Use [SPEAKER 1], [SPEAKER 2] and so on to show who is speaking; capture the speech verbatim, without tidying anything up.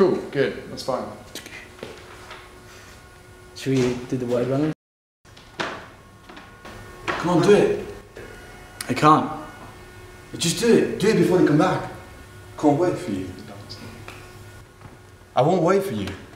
[SPEAKER 1] Cool, good, that's fine.
[SPEAKER 2] Should we do the word running?
[SPEAKER 3] Come on, do it.
[SPEAKER 2] I can't.
[SPEAKER 3] Just do it. Do it before they come back.
[SPEAKER 4] Can't wait for you. I won't wait for you.